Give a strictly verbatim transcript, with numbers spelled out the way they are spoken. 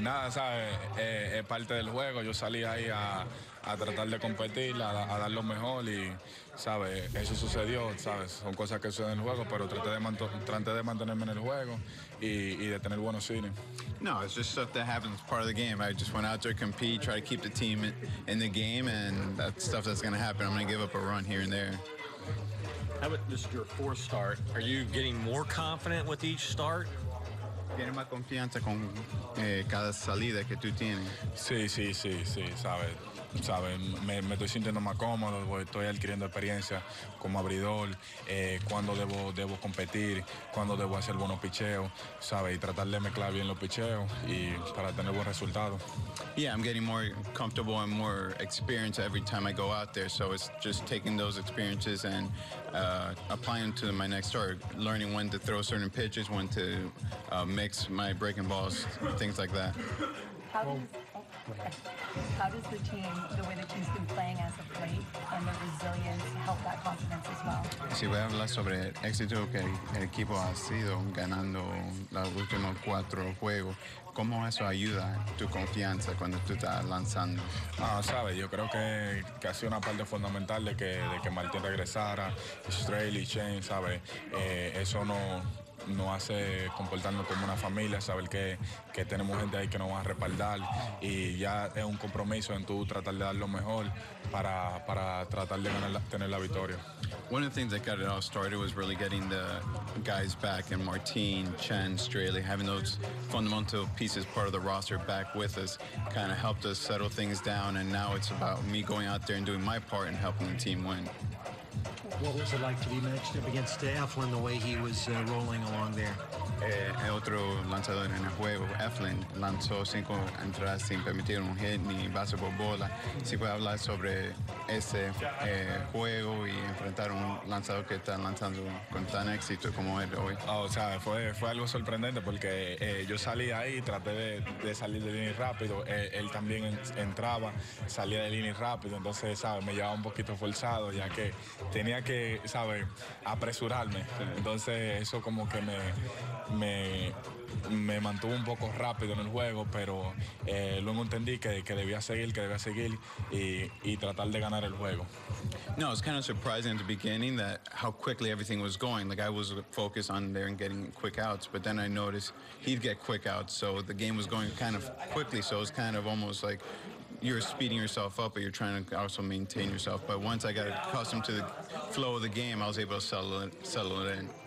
nada, ¿sabes? Eh, es parte del juego. Yo salí ahí a, a tratar de competir, a, a dar lo mejor y, ¿sabes? Eso sucedió, ¿sabes? Son cosas que suceden en el juego, pero traté de, manto, traté de mantenerme en el juego y, y de tener buenos cines. No, it's just stuff that happens. It's part of the game. I just went out there to compete, try to keep the team in, in the game, and that's stuff that's going to happen. I'm going to give up a run here and there. How about this is your fourth start? Are you getting more confident with each start? ¿Tienes más confianza con eh, cada salida que tú tienes? Sí, sí, sí, sí, ¿sabes? ¿Sabes? Me, me estoy sintiendo más cómodo, estoy adquiriendo experiencia como abridor, eh, cuando debo, debo competir, cuando debo hacer buenos picheos, ¿sabes? Y tratar de mezclar bien los picheos y para tener buen resultado. Yeah, I'm getting more comfortable and more experience every time I go out there. So it's just taking those experiences and uh, applying them to my next start, learning when to throw certain pitches, when to uh, mix my breaking balls, things like that. How does, how does the team, the way the team's been playing as of late, and the resilience help that confidence as well? Si voy a hablar sobre el éxito que el equipo ha sido ganando los últimos cuatro juegos, ¿cómo eso ayuda tu confianza cuando tú estás lanzando? Ah, sabes, yo creo que, que ha sido una parte fundamental de que, de que Martín regresara, Straley, Shane, ¿sabes? Eh, eso no... nos hace comportarnos como una familia, saber que, que tenemos gente ahí que nos va a respaldar y ya es un compromiso en tú tratar de dar lo mejor para, para tratar de ganar, tener la victoria. One of the things that got it all started was really getting the guys back, and Martin, Chen, Straley, having those fundamental pieces part of the roster back with us kind of helped us settle things down, and now it's about me going out there and doing my part and helping the team win. What was it like to be matched up against Eflin the way he was uh, rolling along there? Eh, otro lanzador en el juego, Eflin, lanzó cinco entradas sin permitir un hit ni base por bola. Si puede hablar sobre ese eh, juego y enfrentar un lanzador que está lanzando con tan éxito como él hoy. Oh, o sea, fue, fue algo sorprendente porque eh, yo salí ahí, traté de, de salir de línea rápido, eh, él también en, entraba, salía de línea rápido, entonces, ¿sabes? Me llevaba un poquito forzado ya que tenía que, ¿sabes? Apresurarme. Entonces, eso como que me, me, me mantuvo un poco rápido en el juego, pero eh, luego entendí que, que debía seguir, que debía seguir y, y tratar de ganar el juego. No, it's kind of surprising at the beginning that how quickly everything was going. Like I was focused on there and getting quick outs, but then I noticed he'd get quick outs, so the game was going kind of quickly. So it's kind of almost like you're speeding yourself up, but you're trying to also maintain yourself. But once I got accustomed to the flow of the game, I was able to settle it, settle it in.